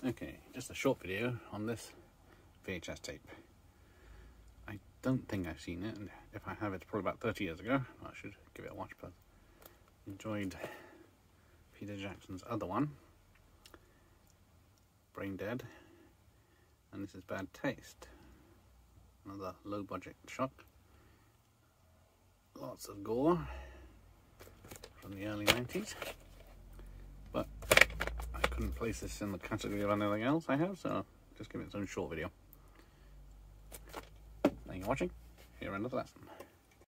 Okay, just a short video on this VHS tape. I don't think I've seen it, and if I have, it's probably about 30 years ago. I should give it a watch, but enjoyed Peter Jackson's other one, Brain Dead, and this is Bad Taste, another low budget shock. Lots of gore from the early 90s, but I couldn't place this in the category of anything else I have, so just give it its own short video. Thank you for watching. Here, end of the lesson.